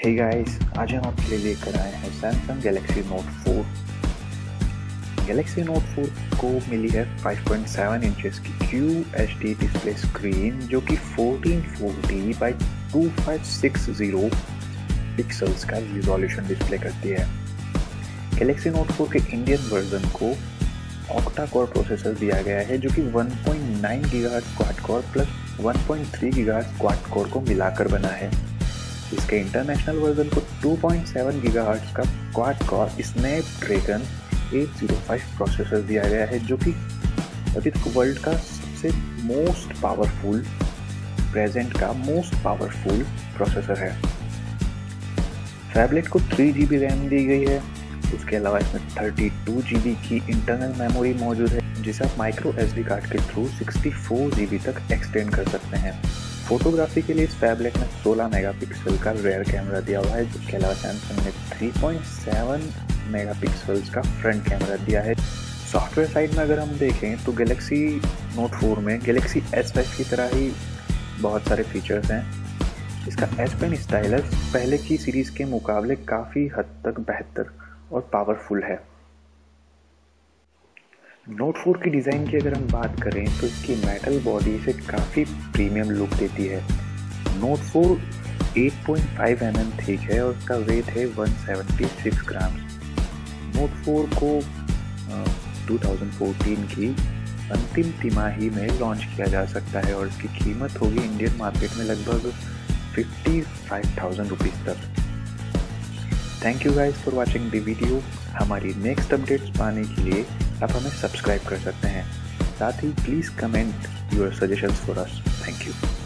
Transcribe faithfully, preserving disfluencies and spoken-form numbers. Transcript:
Hey guys, आज हम आपके लिए लेकर आए हैं Samsung Galaxy Note four. Galaxy Note four को मिली है फाइव पॉइंट सेवन इंचेस की Q H D display screen, जो कि fourteen forty by two five six zero pixels का रिजोल्यूशन डिस्प्ले करती है। गैलेक्सी नोट फोर के इंडियन वर्जन को ऑक्टा कोर प्रोसेसर दिया गया है, जो कि one point nine gigahertz quad core plus one point three gigahertz quad core को मिलाकर बना है। इसके इंटरनेशनल वर्जन को टू पॉइंट सेवन गीगाहर्ट्ज़ का quad core Snapdragon eight zero five processor दिया गया है, जो कि अभी तक वर्ल्ड का सबसे मोस्ट पावरफुल प्रेजेंट का मोस्ट पावरफुल प्रोसेसर है। फैबलेट को थ्री जी बी रैम दी गई है। उसके अलावा इसमें थर्टी टू जी बी की इंटरनल मेमोरी मौजूद है, जिसे आप माइक्रो एस डी कार्ड के through sixty four G B तक एक्सटेंड कर सकते हैं। फोटोग्राफी के लिए इस फैबलेट में सोलह मेगापिक्सल का रेयर कैमरा दिया हुआ है। इसके अलावा सैमसंग ने थ्री पॉइंट सेवन मेगापिक्सल्स का फ्रंट कैमरा दिया है। सॉफ्टवेयर साइड में अगर हम देखें तो गैलेक्सी नोट फोर में गैलेक्सी एस फाइव की तरह ही बहुत सारे फीचर्स हैं। इसका एस पेन स्टाइलस पहले की सीरीज़ के मुकाबले काफ़ी हद तक बेहतर और पावरफुल है। नोट फोर की डिज़ाइन की अगर हम बात करें तो इसकी मेटल बॉडी से काफ़ी प्रीमियम लुक देती है। Note four eight point five M M thick है और उसका वेट है one seventy six gram. Note four को टू थाउजेंड फोर्टीन की अंतिम तिमाही में लॉन्च किया जा सकता है और इसकी कीमत होगी इंडियन मार्केट में लगभग फिफ्टी फाइव थाउजेंड रुपीज़ तक। Thank you guys for watching the video. हमारी नेक्स्ट अपडेट्स पाने के लिए आप हमें सब्सक्राइब कर सकते हैं। साथ ही please comment your suggestions for us. Thank you.